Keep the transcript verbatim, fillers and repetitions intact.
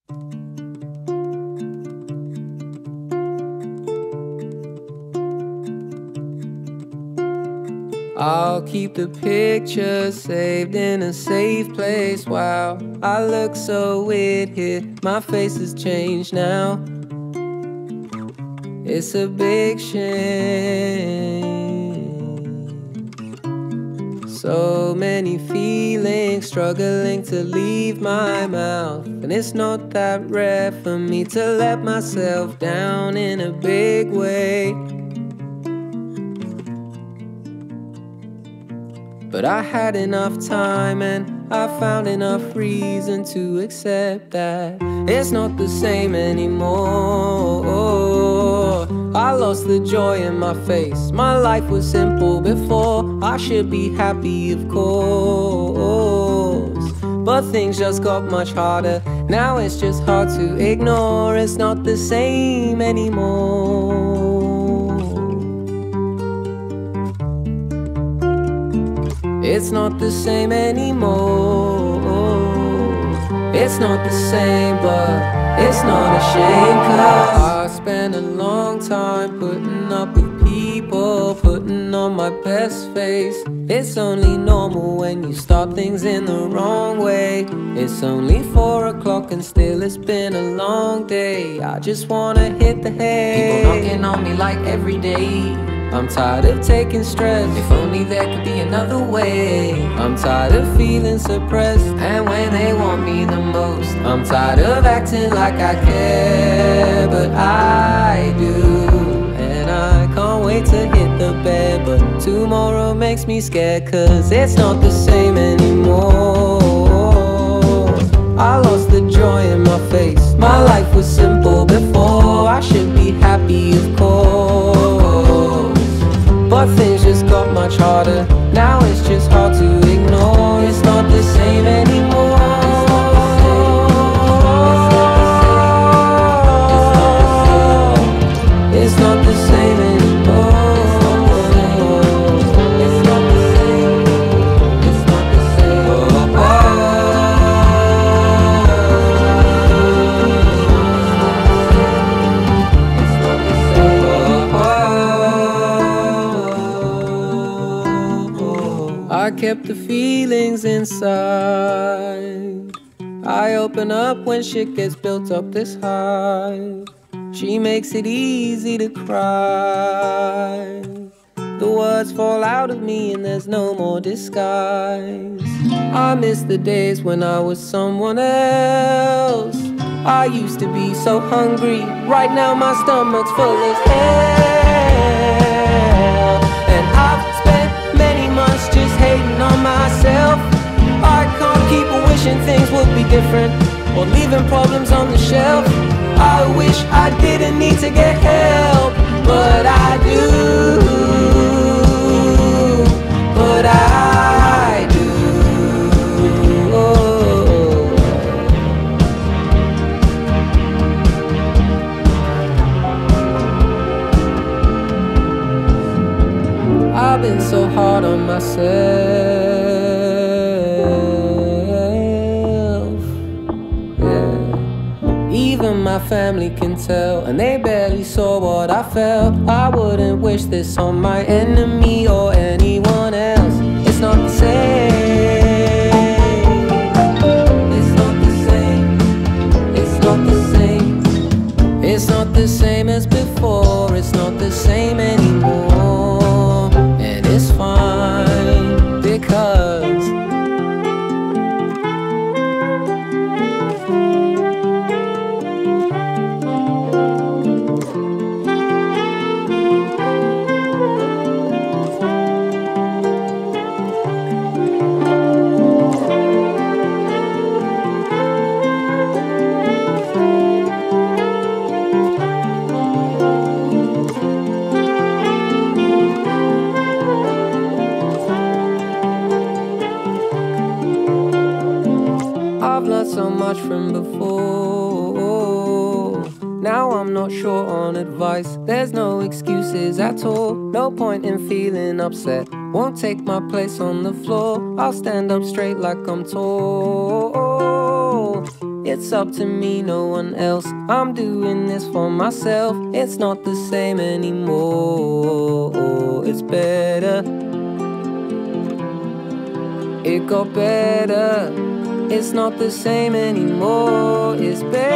I'll keep the pictures saved in a safe place. Wow, I look so weird here, my face has changed now. It's a big shame. So many feelings struggling to leave my mouth, and it's not that rare for me to let myself down in a big way. But I had enough time and I found enough reason to accept that it's not the same anymore. I lost the joy in my face. My life was simple before. I should be happy, of course, but things just got much harder. Now it's just hard to ignore. It's not the same anymore. It's not the same anymore. It's not the same, but it's not a shame, 'cause I spent a long time putting up with people, putting on my best face. It's only normal when you start things in the wrong way. It's only four o'clock and still it's been a long day. I just wanna hit the hay. People knocking on me like every day. I'm tired of taking stress. If only there could be another way. I'm tired of feeling suppressed, and when they want me the most, I'm tired of acting like I care, but I do. And I can't wait to hit the bed, but tomorrow makes me scared, 'cause it's not the same anymore. I lost the joy in my face. My life was simple before. I should be happy, of course, but things just got much harder. Now it's just hard to ignore. It's not the same anymore. It's not the same anymore. It's not the same. It's not the same. Oh, oh. It's not the same. Oh, oh. I kept the feelings inside. I open up when shit gets built up this high. She makes it easy to cry. The words fall out of me and there's no more disguise. I miss the days when I was someone else. I used to be so hungry. Right now my stomach's full as hell, and I've spent many months just hating on myself. I can't keep wishing things would be different, or leaving problems on the shelf. I wish I didn't need to get help, but I do, but I do. Oh. I've been so hard on myself. Even my family can tell, and they barely saw what I felt. I wouldn't wish this on my enemy or anyone else. It's not the same. It's not the same. It's not the same. It's not the same as before. It's not the same anymore. And it's fine, because so much from before. Now I'm not short on advice. There's no excuses at all. No point in feeling upset. Won't take my place on the floor. I'll stand up straight like I'm tall. It's up to me, no one else. I'm doing this for myself. It's not the same anymore. It's better. It got better. It's not the same anymore. It's better.